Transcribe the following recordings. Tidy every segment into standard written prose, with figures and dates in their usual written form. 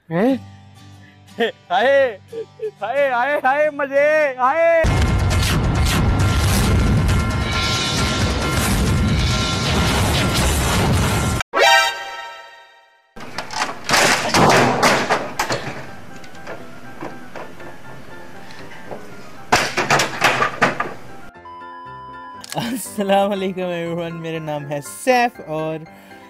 हैं? हाय हाय हाय हाय मजे हाय। अस्सलाम वालेकुम एवरीवन, मेरा नाम है सैफ और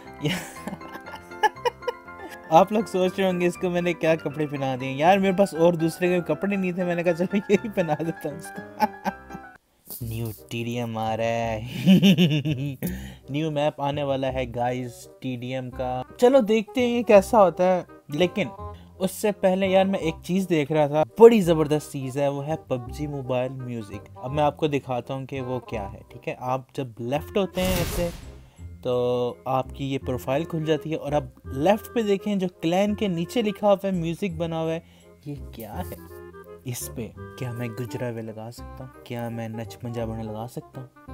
आप लोग सोच रहे होंगे इसको मैंने क्या कपड़े पहना दिए। यार मेरे पास और दूसरे के कपड़े नहीं थे, मैंने कहा चलो यही पहना देता हूँ इसको। न्यू टीडीएम आ रहा है। न्यू मैप आने वाला है गाइस टीडीएम का। चलो देखते हैं ये कैसा होता है। लेकिन उससे पहले यार मैं एक चीज देख रहा था, बड़ी जबरदस्त चीज है, वो है पबजी मोबाइल म्यूजिक। अब मैं आपको दिखाता हूँ कि वो क्या है। ठीक है, आप जब लेफ्ट होते हैं ऐसे तो आपकी ये प्रोफाइल खुल जाती है और आप लेफ्ट पे देखें जो क्लैन के नीचे लिखा हुआ है म्यूजिक बना हुआ है, ये क्या है। इस पे क्या मैं गुजरावे लगा सकता हूँ, क्या मैं नच पंजाबी लगा सकता हूँ।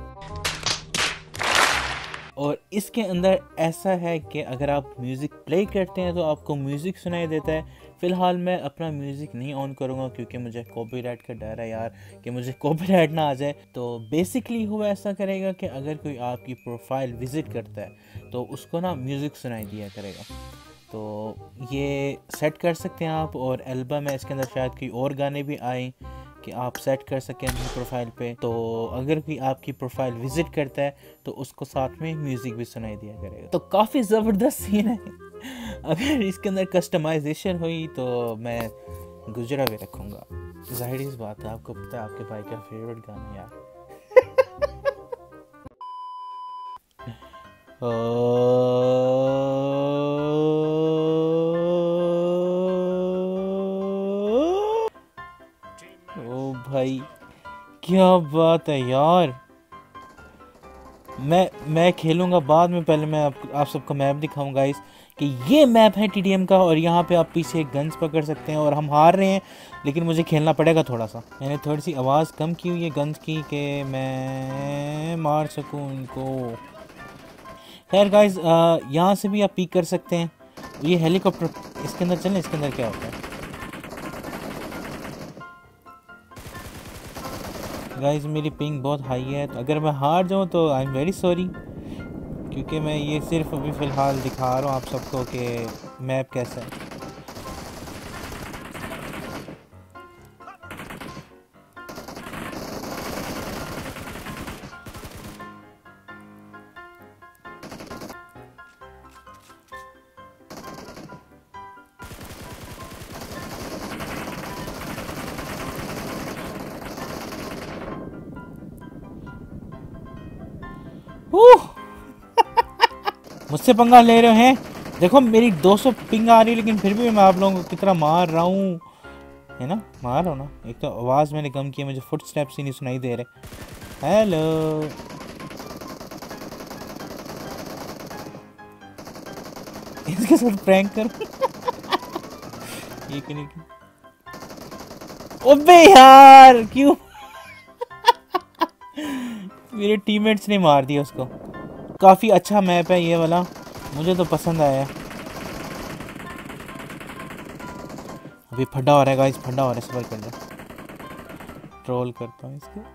और इसके अंदर ऐसा है कि अगर आप म्यूज़िक प्ले करते हैं तो आपको म्यूज़िक सुनाई देता है। फ़िलहाल मैं अपना म्यूज़िक नहीं ऑन करूँगा क्योंकि मुझे कॉपीराइट का डर है यार, कि मुझे कॉपीराइट ना आ जाए। तो बेसिकली वो ऐसा करेगा कि अगर कोई आपकी प्रोफाइल विज़िट करता है तो उसको ना म्यूज़िक सुनाई दिया करेगा। तो ये सेट कर सकते हैं आप, और एल्बम है इसके अंदर, शायद कोई और गाने भी आए कि आप सेट कर सकें अपनी प्रोफाइल पे। तो अगर कोई आपकी प्रोफाइल विजिट करता है तो उसको साथ में म्यूजिक भी सुनाई दिया करेगा। तो काफ़ी ज़बरदस्त सीन है। अगर इसके अंदर कस्टमाइजेशन हुई तो मैं गुजरा भी रखूँगा। जाहिर सी बात है, आपको पता है आपके भाई का फेवरेट गाना यार। ओ भाई क्या बात है यार। मैं खेलूंगा बाद में, पहले मैं आप सबको मैप दिखाऊंगा इस कि ये मैप है टीडीएम का। और यहाँ पे आप पीछे गन्स पकड़ सकते हैं और हम हार रहे हैं, लेकिन मुझे खेलना पड़ेगा थोड़ा सा। मैंने थोड़ी सी आवाज़ कम की हुई है गन्स की कि मैं मार सकूँ उनको। खैर गाइस, यहाँ से भी आप पीक कर सकते हैं। ये हेलीकॉप्टर इसके अंदर चलें, इसके अंदर क्या होता है गाइस। मेरी पिंग बहुत हाई है, तो अगर मैं हार जाऊँ तो आई एम वेरी सॉरी, क्योंकि मैं ये सिर्फ अभी फ़िलहाल दिखा रहा हूँ आप सबको कि मैप कैसा है। मुझसे पंगा ले रहे हैं। देखो मेरी 200 पिंग आ रही है, लेकिन फिर भी मैं आप लोगों को कितना मार रहा हूँ, है ना। मार रहा हूँ ना। एक तो आवाज़ मैंने कम की है, मुझे फुट स्टेप्स ही नहीं सुनाई दे रहे। हेलो, इसके साथ प्रैंक कर। ये क्यों नहीं। ओबे यार क्यों। मेरे टीममेट्स ने मार दिया उसको। काफ़ी अच्छा मैप है ये वाला, मुझे तो पसंद आया। अभी फड्डा हो रहा है गाइस, फड्डा हो रहा है, सबर कर लो। ट्रोल करता हूँ इसको।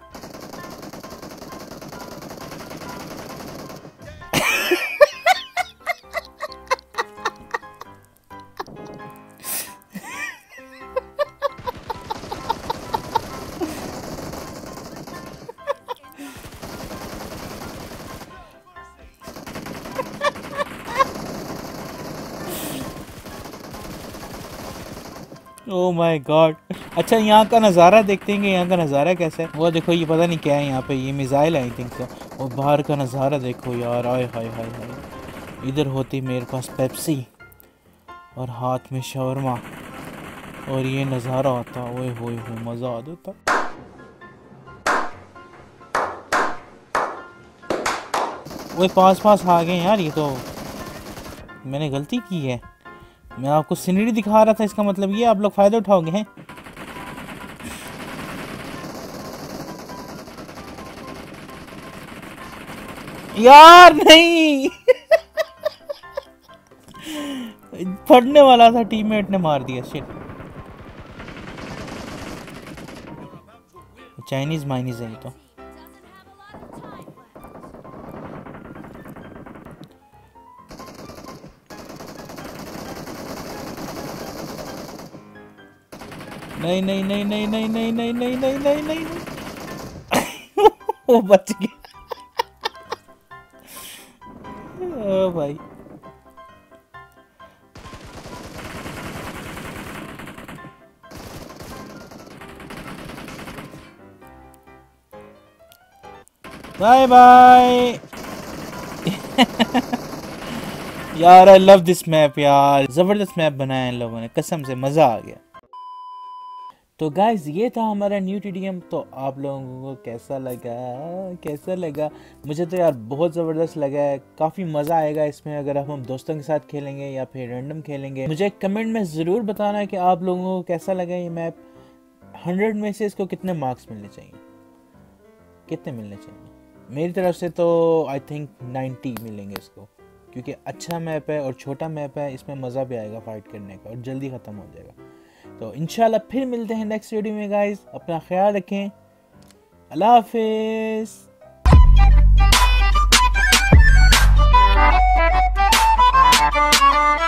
Oh my god. अच्छा यहाँ का नज़ारा देखते हैं कि यहाँ का नज़ारा कैसा है। वो देखो, ये पता नहीं क्या है यहाँ पे, ये मिसाइल है आई थिंक सो। और बाहर का नज़ारा देखो यार, आय हाय हाय हाय। इधर होती मेरे पास पेप्सी और हाथ में शवरमा, और ये नज़ारा होता, ओए होए हो, मज़ा आ जाता। वो पास पास आ गए यार, ये तो मैंने गलती की है। मैं आपको सीनरी दिखा रहा था, इसका मतलब ये आप लोग फ़ायदा उठाओगे हैं। यार नहीं। पढ़ने वाला था, टीममेट ने मार दिया। शिट, चाइनीज माइनीज है ये तो। नहीं नहीं नहीं नहीं नहीं नहीं नहीं नहीं नहीं नहीं नहीं वो बच गया। ओ भाई बाय बाय। यार आई लव दिस मैप यार, जबरदस्त मैप बनाया है इन लोगों ने, कसम से मजा आ गया। तो गाइज ये था हमारा न्यू टीडीएम। तो आप लोगों को कैसा लगा? मुझे तो यार बहुत ज़बरदस्त लगा है, काफ़ी मज़ा आएगा इसमें अगर हम दोस्तों के साथ खेलेंगे या फिर रैंडम खेलेंगे। मुझे कमेंट में ज़रूर बताना है कि आप लोगों को कैसा लगा ये मैप। 100 में से इसको कितने मार्क्स मिलने चाहिए, कितने मिलने चाहिए? मेरी तरफ से तो आई थिंक 90 मिलेंगे इसको, क्योंकि अच्छा मैप है और छोटा मैप है, इसमें मज़ा भी आएगा फाइट करने का और जल्दी ख़त्म हो जाएगा। तो इंशाल्लाह फिर मिलते हैं नेक्स्ट वीडियो में गाइस, अपना ख्याल रखें, अल्लाह हाफिज़।